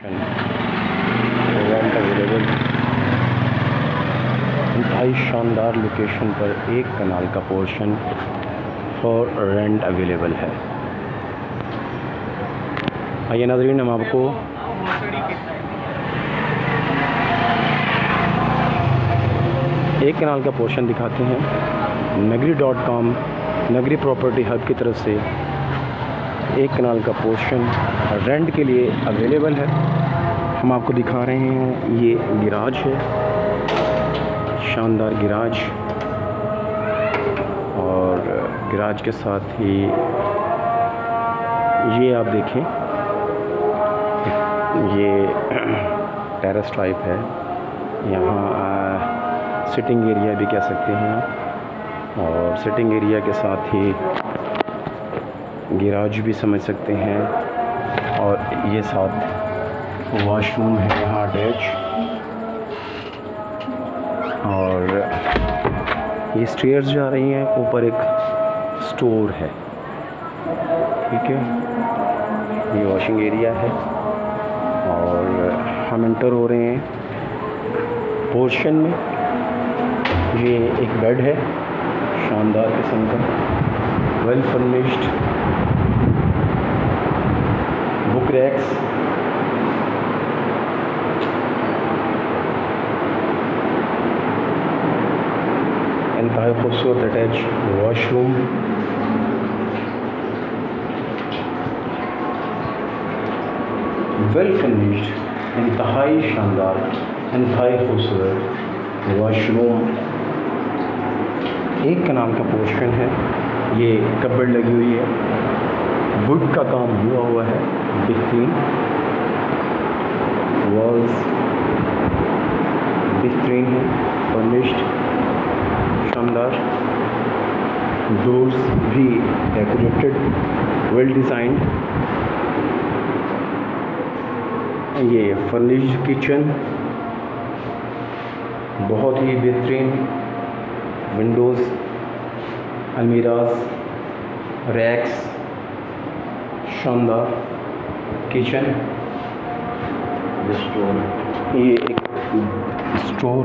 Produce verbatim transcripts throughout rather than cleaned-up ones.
Rent available. इंतहाई शानदार location पर एक कनाल का पोर्शन फॉर रेंट अवेलेबल है। आइए नाज़रीन, हम आपको एक कनाल का पोर्शन दिखाते हैं। Nagri dot com Nagri property hub की तरफ से एक कनाल का पोर्शन रेंट के लिए अवेलेबल है। हम आपको दिखा रहे हैं, ये गिराज है, शानदार गिराज, और गिराज के साथ ही ये आप देखें, ये टेरेस टाइप है। यहाँ सिटिंग एरिया भी कह सकते हैं आप, और सिटिंग एरिया के साथ ही गिराज भी समझ सकते हैं। और ये साथ वॉशरूम है यहाँ अटैच, और ये स्टेयर्स जा रही हैं, ऊपर एक स्टोर है। ठीक है, ये वॉशिंग एरिया है, और हम एंटर हो रहे हैं पोर्शन में। ये एक बेड है शानदार किस्म का, वेल फर्निश्ड, बुक रैक्स, इंतहाई खूबसूरत अटैच वॉशरूम, वेल फर्निश्ड, इंतहाई शानदार, इंतहाई खूबसूरत वॉशरूम। एक कनाल का पोर्शन है। ये कबर्ड लगी हुई है, वुड का काम हुआ हुआ है, बेहतरीन वॉल्स बेहतरीन है, फर्निश्ड, शानदार, डोर्स भी डेकोरेटेड, वेल डिज़ाइंड। ये फर्निश्ड किचन, बहुत ही बेहतरीन, विंडोज़, अलमीराज, रैक्स, शानदार किचन। स्टोर, ये एक स्टोर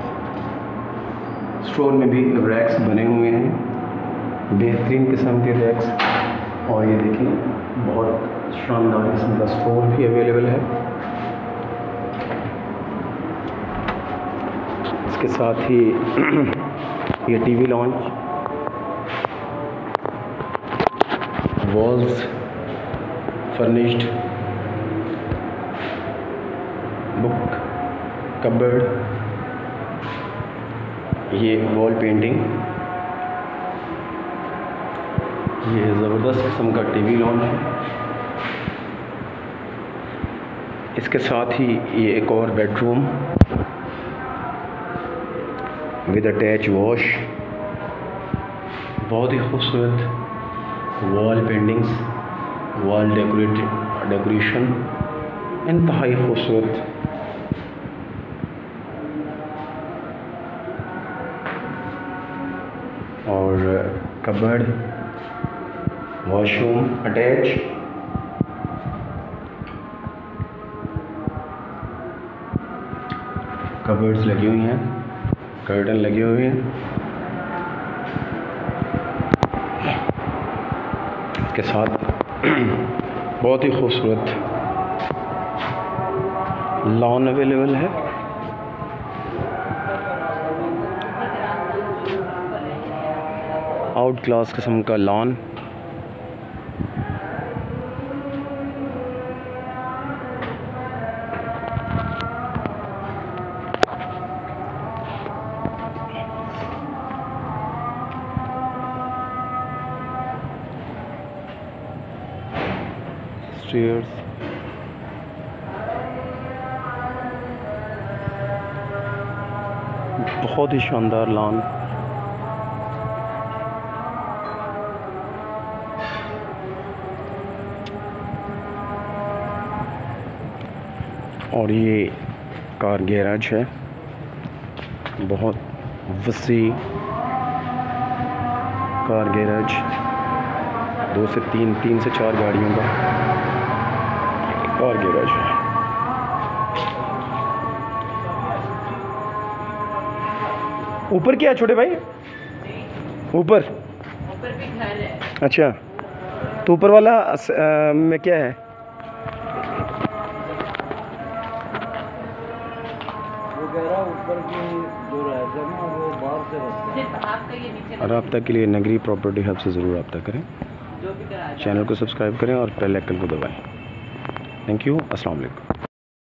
स्टोर में भी रैक्स बने हुए हैं, बेहतरीन किस्म के रैक्स। और ये देखिए, बहुत शानदार किस्म का स्टोर भी अवेलेबल है। इसके साथ ही ये TV lounge, walls furnished, book cupboard, ये वॉल पेंटिंग, ये ज़बरदस्त किस्म का टीवी लॉन्च है। इसके साथ ही ये एक और बेडरूम विद अटैच वॉश, बहुत ही खूबसूरत wall paintings, wall decorated decoration, इंतहाई खूबसूरत। और कबर्ड, वॉशरूम अटैच, कबर्ड्स लगी हुई हैं, कर्टन लगे हुए हैं। इसके साथ बहुत ही खूबसूरत लॉन अवेलेबल है। आउट क्लास किस्म का लॉन, स्टेयर्स, बहुत ही शानदार लॉन। और ये कार गैराज है, बहुत वसी कार गैराज, दो से तीन तीन से चार गाड़ियों का कार गैराज है। اوپر کیا ہے چھوٹے بھائی؟ اوپر اوپر بھی گھر ہے. اچھا تو اوپر والا میں کیا ہے؟ اوپر کی جو رہتا ہے نا وہ باہر سے رہتا ہے. آپ کا یہ نیچے رابطہ کے لیے نگری پراپرٹی ہب سے ضرور رابطہ کریں. جو بھی کرا چینل کو سبسکرائب کریں اور بیل آئیکن کو دبائیں. Thank you. السلام علیکم.